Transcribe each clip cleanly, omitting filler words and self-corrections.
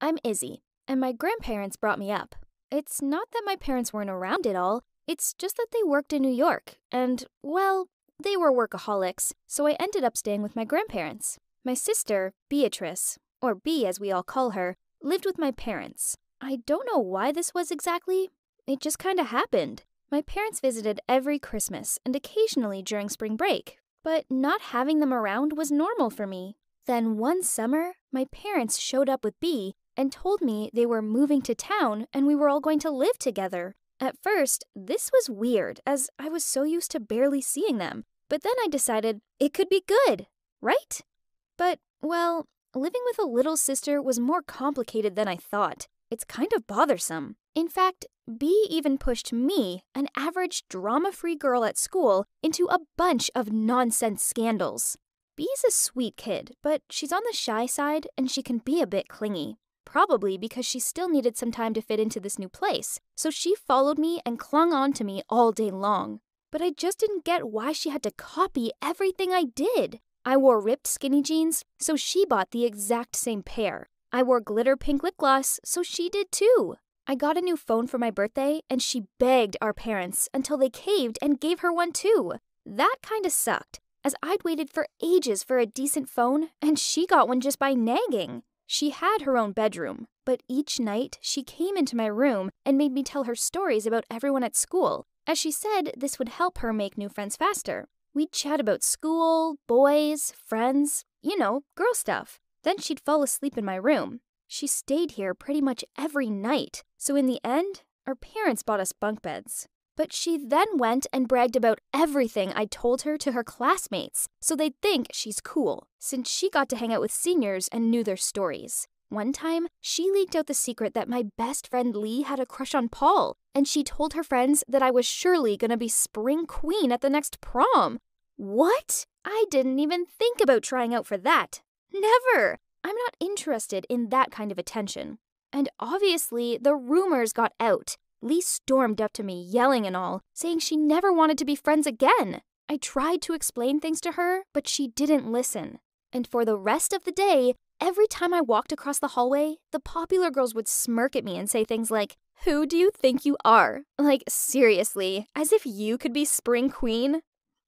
I'm Izzy, and my grandparents brought me up. It's not that my parents weren't around at all, it's just that they worked in New York, and, well, they were workaholics, so I ended up staying with my grandparents. My sister, Beatrice, or Bea as we all call her, lived with my parents. I don't know why this was exactly. It just kinda happened. My parents visited every Christmas and occasionally during spring break, but not having them around was normal for me. Then one summer, my parents showed up with Bea and told me they were moving to town and we were all going to live together. At first, this was weird as I was so used to barely seeing them, but then I decided it could be good, right? But, well, living with a little sister was more complicated than I thought. It's kind of bothersome. In fact, Bea even pushed me, an average drama-free girl at school, into a bunch of nonsense scandals. Bea's a sweet kid, but she's on the shy side and she can be a bit clingy. Probably because she still needed some time to fit into this new place, so she followed me and clung on to me all day long. But I just didn't get why she had to copy everything I did. I wore ripped skinny jeans, so she bought the exact same pair. I wore glitter pink lip gloss, so she did too. I got a new phone for my birthday, and she begged our parents until they caved and gave her one too. That kinda sucked, as I'd waited for ages for a decent phone, and she got one just by nagging. She had her own bedroom, but each night she came into my room and made me tell her stories about everyone at school, as she said this would help her make new friends faster. We'd chat about school, boys, friends, girl stuff. Then she'd fall asleep in my room. She stayed here pretty much every night, so in the end, our parents bought us bunk beds. But she then went and bragged about everything I told her to her classmates, so they'd think she's cool, since she got to hang out with seniors and knew their stories. One time, she leaked out the secret that my best friend Lee had a crush on Paul, and she told her friends that I was surely gonna be spring queen at the next prom. What? I didn't even think about trying out for that. Never! I'm not interested in that kind of attention. And obviously, the rumors got out. Lee stormed up to me, yelling and all, saying she never wanted to be friends again. I tried to explain things to her, but she didn't listen. And for the rest of the day, every time I walked across the hallway, the popular girls would smirk at me and say things like, "Who do you think you are?" Like, seriously, as if you could be spring queen?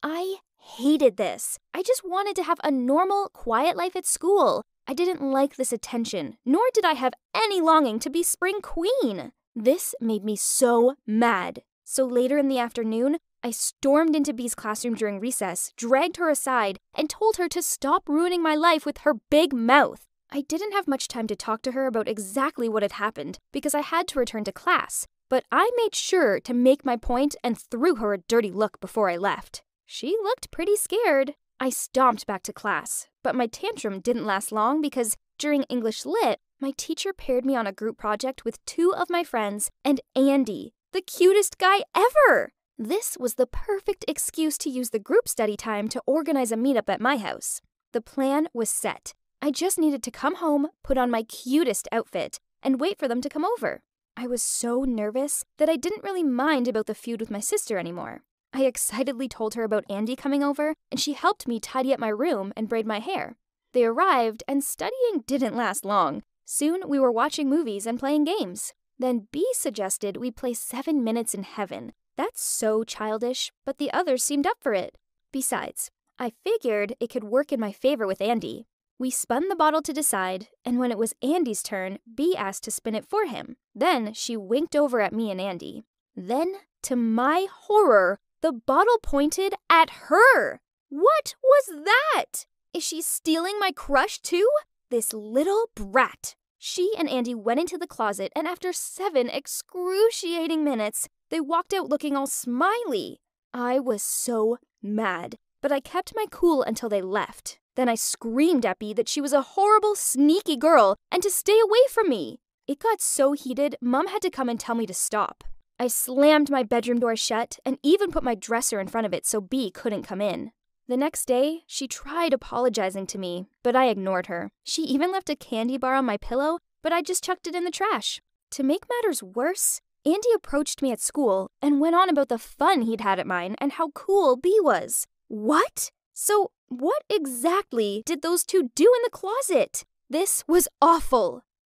I hated this. I just wanted to have a normal, quiet life at school. I didn't like this attention, nor did I have any longing to be spring queen. This made me so mad. So later in the afternoon, I stormed into Bea's classroom during recess, dragged her aside, and told her to stop ruining my life with her big mouth. I didn't have much time to talk to her about exactly what had happened because I had to return to class, but I made sure to make my point and threw her a dirty look before I left. She looked pretty scared. I stomped back to class, but my tantrum didn't last long because during English Lit, my teacher paired me on a group project with two of my friends and Andy, the cutest guy ever! This was the perfect excuse to use the group study time to organize a meetup at my house. The plan was set. I just needed to come home, put on my cutest outfit, and wait for them to come over. I was so nervous that I didn't really mind about the feud with my sister anymore. I excitedly told her about Andy coming over, and she helped me tidy up my room and braid my hair. They arrived, and studying didn't last long. Soon, we were watching movies and playing games. Then Bea suggested we play 7 Minutes in Heaven. That's so childish, but the others seemed up for it. Besides, I figured it could work in my favor with Andy. We spun the bottle to decide, and when it was Andy's turn, Bea asked to spin it for him. Then she winked over at me and Andy. Then, to my horror, the bottle pointed at her. What was that? Is she stealing my crush too? This little brat. She and Andy went into the closet, and after 7 excruciating minutes, they walked out looking all smiley. I was so mad, but I kept my cool until they left. Then I screamed at Bea that she was a horrible, sneaky girl and to stay away from me. It got so heated, Mom had to come and tell me to stop. I slammed my bedroom door shut and even put my dresser in front of it so Bea couldn't come in. The next day, she tried apologizing to me, but I ignored her. She even left a candy bar on my pillow, but I just chucked it in the trash. To make matters worse, Andy approached me at school and went on about the fun he'd had at mine and how cool Bea was. What? So, what exactly did those two do in the closet? This was awful.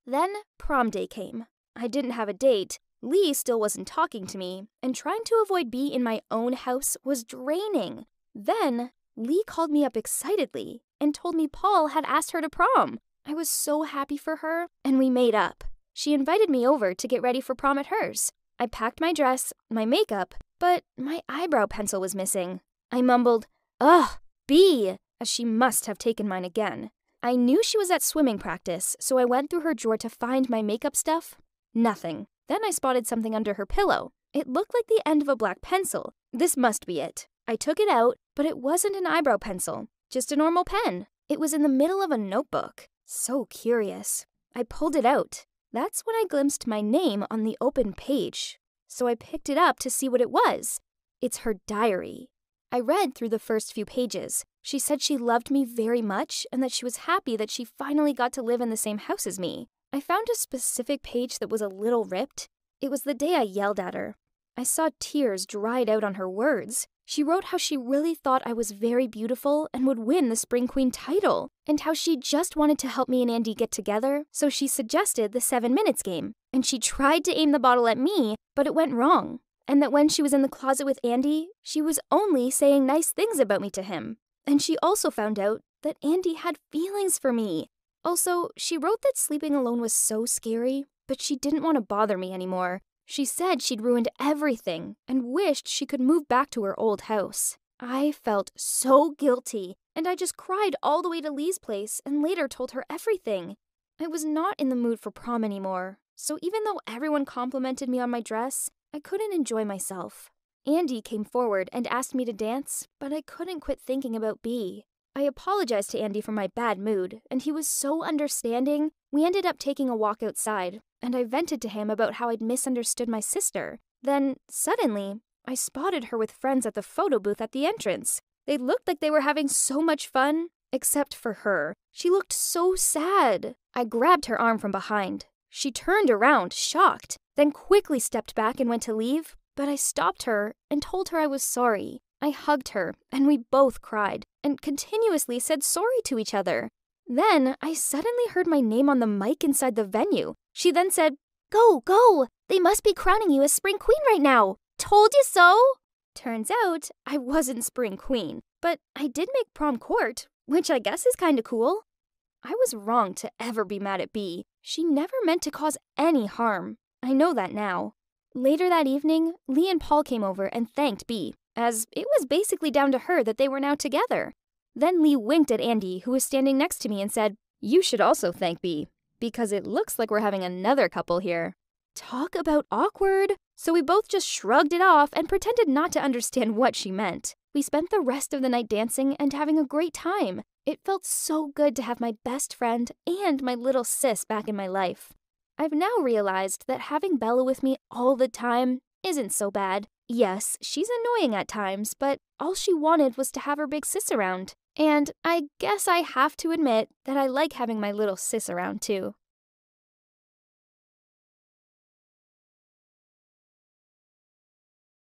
Then prom day came. I didn't have a date. Lee still wasn't talking to me, and trying to avoid B in my own house was draining. Then Lee called me up excitedly and told me Paul had asked her to prom. I was so happy for her, and we made up. She invited me over to get ready for prom at hers. I packed my dress, my makeup, but my eyebrow pencil was missing. I mumbled, "Ugh, B," as she must have taken mine again. I knew she was at swimming practice, so I went through her drawer to find my makeup stuff. Nothing. Then I spotted something under her pillow. It looked like the end of a black pencil. This must be it. I took it out, but it wasn't an eyebrow pencil, just a normal pen. It was in the middle of a notebook. So curious. I pulled it out. That's when I glimpsed my name on the open page. So I picked it up to see what it was. It's her diary. I read through the first few pages. She said she loved me very much and that she was happy that she finally got to live in the same house as me. I found a specific page that was a little ripped. It was the day I yelled at her. I saw tears dried out on her words. She wrote how she really thought I was very beautiful and would win the Spring Queen title, and how she just wanted to help me and Andy get together, so she suggested the 7 minutes game. And she tried to aim the bottle at me, but it went wrong. And that when she was in the closet with Andy, she was only saying nice things about me to him. And she also found out that Andy had feelings for me. Also, she wrote that sleeping alone was so scary, but she didn't want to bother me anymore. She said she'd ruined everything and wished she could move back to her old house. I felt so guilty, and I just cried all the way to Lee's place and later told her everything. I was not in the mood for prom anymore, so even though everyone complimented me on my dress, I couldn't enjoy myself. Andy came forward and asked me to dance, but I couldn't quit thinking about B. I apologized to Andy for my bad mood, and he was so understanding. We ended up taking a walk outside, and I vented to him about how I'd misunderstood my sister. Then, suddenly, I spotted her with friends at the photo booth at the entrance. They looked like they were having so much fun, except for her. She looked so sad. I grabbed her arm from behind. She turned around, shocked, then quickly stepped back and went to leave, but I stopped her and told her I was sorry. I hugged her, and we both cried, and continuously said sorry to each other. Then I suddenly heard my name on the mic inside the venue. She then said, "Go, go! They must be crowning you as Spring Queen right now! Told you so!" Turns out I wasn't Spring Queen, but I did make prom court, which I guess is kinda cool. I was wrong to ever be mad at B. She never meant to cause any harm. I know that now. Later that evening, Lee and Paul came over and thanked B, as it was basically down to her that they were now together. Then Lee winked at Andy, who was standing next to me, and said, "You should also thank B, because it looks like we're having another couple here." Talk about awkward! So we both just shrugged it off and pretended not to understand what she meant. We spent the rest of the night dancing and having a great time. It felt so good to have my best friend and my little sis back in my life. I've now realized that having Bella with me all the time isn't so bad. Yes, she's annoying at times, but all she wanted was to have her big sis around. And I guess I have to admit that I like having my little sis around too.